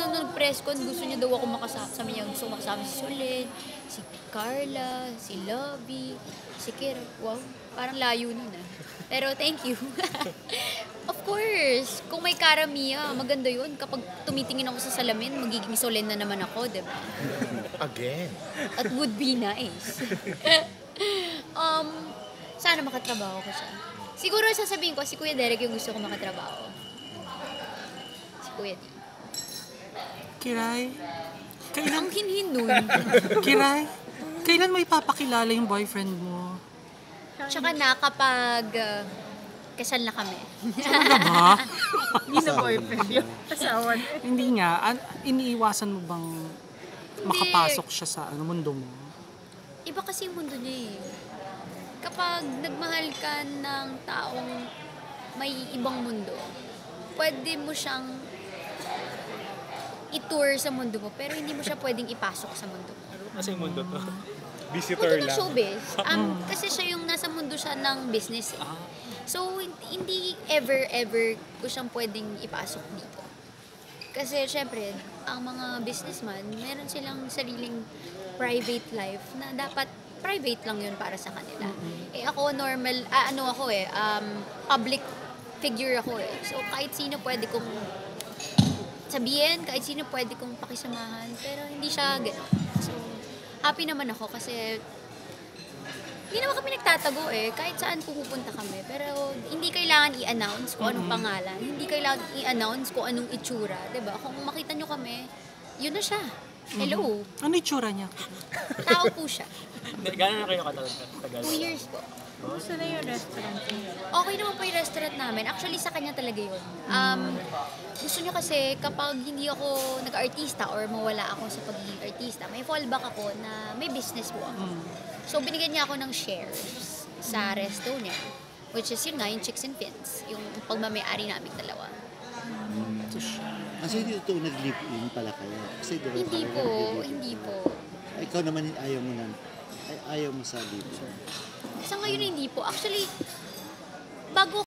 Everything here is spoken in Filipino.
nung nag-press con, gusto niya daw ako makasama. Sabi niya, gusto ko makasama si Solen, si Carla, si Lovey, si Kira. Wow, parang layo nun ah. Pero thank you. Of course, kung may Cara Mia, maganda yun. Kapag tumitingin ako sa salamin, magiging Solen na naman ako, diba? Again. At would be nice. Sana makatrabaho ko siya. Siguro sasabihin ko, si Kuya Derek yung gusto ko makatrabaho. Si Kuya D. Kiray, Ang hinhin nun. Kiray, kailan mo ipapakilala yung boyfriend mo? Tsaka na kapag kasal na kami. Talaga ba? Hindi na boyfriend yun. Asawa na. Hindi nga. Iniiwasan mo bang makapasok siya sa mundo mo? Iba kasi yung mundo niya eh. Kapag nagmahal ka ng taong may ibang mundo, pwede mo siyang i-tour sa mundo mo, pero hindi mo siya pwedeng ipasok sa mundo mo. Kasi yung mundo to. Visitor Mundo ng lang. showbiz. Kasi siya yung nasa mundo siya ng business eh. So, hindi ever ko siyang pwedeng ipasok dito. Kasi, syempre, ang mga businessman, meron silang sariling private life na dapat private lang yun para sa kanila. Eh ako, normal, public figure ako eh. So, kahit sino pwede kong sabihin, kahit sino pwede kong pakisamahan, pero hindi siya gano'n. So, happy naman ako kasi hindi naman kami nagtatago eh. Kahit saan pupunta kami. Pero hindi kailangan i-announce kung anong pangalan. Hindi kailangan i-announce kung anong itsura. Diba? Kung makita nyo kami, yun na siya. Hello. Ano itsura niya? Tao po siya. Gano'n na kayo katagal? 2 years po. Gusto na yung restaurant. Okay naman po yung restaurant namin. Actually, sa kanya talaga yun. Gusto niya kasi kapag hindi ako nag-artista or mawala ako sa pagiging artista, may fallback ako na may business po ako. So, binigyan niya ako ng shares sa resto niya. Which is yun nga, yung Chicks and Fins. Yung pagmamayari namin dalawa. Kasi dito nag-live-in pala kayo. Kasi diba, Hindi po, hindi po. Ikaw naman ayaw mo sa live-in. Sa ngayon hindi po. Actually, bago